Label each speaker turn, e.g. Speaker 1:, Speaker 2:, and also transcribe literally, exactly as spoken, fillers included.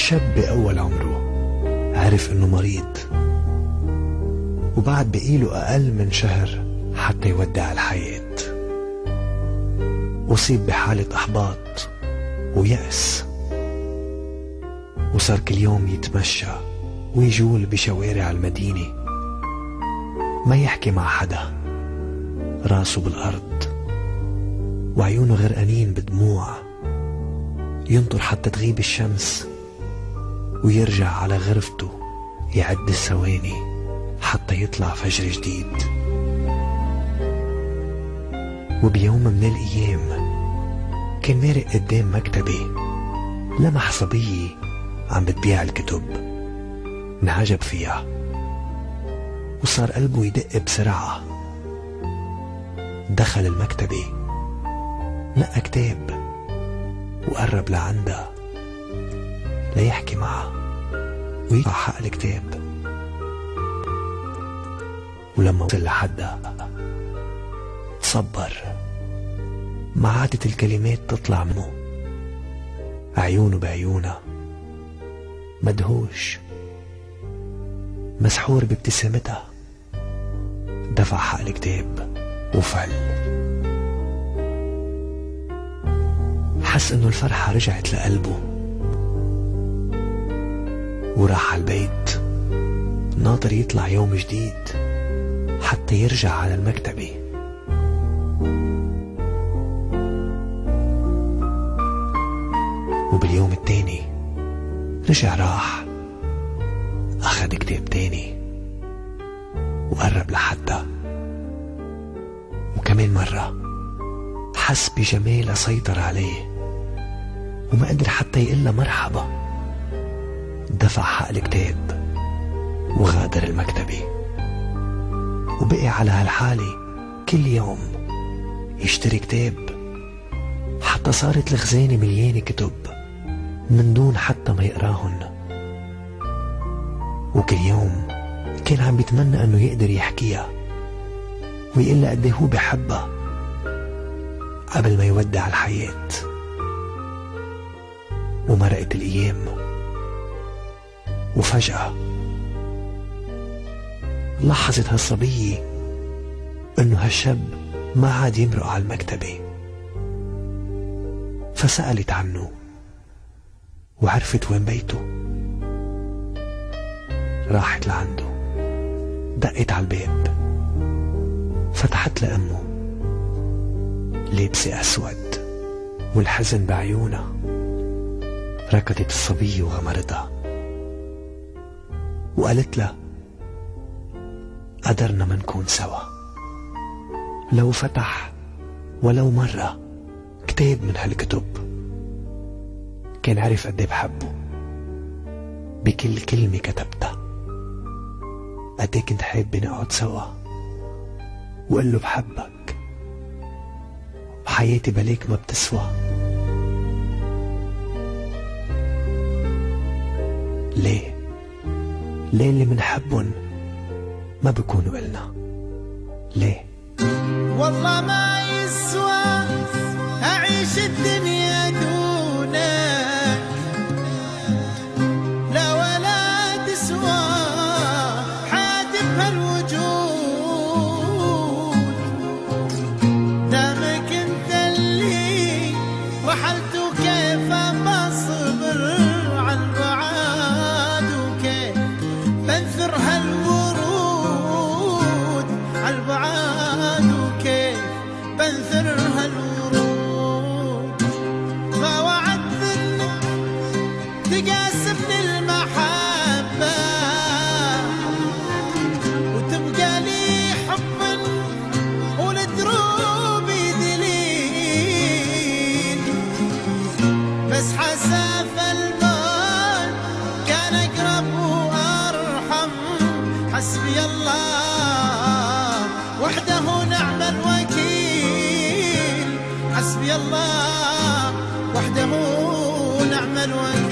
Speaker 1: شاب بأول عمره عرف إنه مريض، وبعد بقيله أقل من شهر حتى يودع الحياة. أصيب بحالة إحباط ويأس، وصار كل يوم يتمشى ويجول بشوارع المدينة، ما يحكي مع حدا، راسه بالأرض وعيونه غرقانين بدموع، ينطر حتى تغيب الشمس ويرجع على غرفته يعد الثواني حتى يطلع فجر جديد. وبيوم من الأيام كان مارق قدام مكتبي، لمح صبية عم بتبيع الكتب، انعجب فيها وصار قلبه يدق بسرعة. دخل المكتبة، نقى كتاب وقرب لعندها ليحكي معها ويدفع حق الكتاب. ولما وصل لحدها تصبر، ما عادت الكلمات تطلع منه، عيونه بعيونها، مدهوش مسحور بابتسامتها. دفع حق الكتاب وفل. حس انه الفرحة رجعت لقلبه وراح على البيت ناطر يطلع يوم جديد حتى يرجع على المكتبة. وباليوم التاني رجع، راح أخذ كتاب تاني وقرب لحدها، وكمان مرة حس بجمالها سيطر عليه وما قدر حتى يقلها مرحبا. دفع حق الكتاب وغادر المكتبة، وبقي على هالحالة كل يوم يشتري كتاب حتى صارت الخزانة مليانة كتب من دون حتى ما يقراهن. وكل يوم كان عم بيتمنى انه يقدر يحكيها ويقلها قد هو بحبها قبل ما يودع الحياة. ومرقت الأيام، وفجأة لاحظت هالصبية انه هالشاب ما عاد يمرق على المكتبة، فسألت عنه وعرفت وين بيته. راحت لعنده، دقت على الباب، فتحت لأمه لابسة أسود والحزن بعيونها. ركضت الصبية وغمرتها وقالت له قدرنا ما نكون سوا، لو فتح ولو مرة كتاب من هالكتب كان عرف قد ايه بحبه بكل كلمة كتبتها، قد ايه كنت حابة نقعد سوا وقال له بحبك، حياتي بلاك ما بتسوى. ليه؟ ليه اللي منحبن ما بيكونوا إلنا؟ ليه؟
Speaker 2: والله ما يسوى أعيش الدنيا دونك، لا ولا تسوى حياتي بهالوجود. دامك انت اللي رحلت وكيف بصبر عالبعاد، وكيف بنثر هالورود عالبعاد، وكيف بنثر هالورود. ما وعدت انك تقاسمني المحبة وتبقى لي حبا ولدروبي دليل، بس حساف المال كان اقرب وارحم. حسبي الله وحده نعم الوكيل، حسبي الله وحده نعم الوكيل.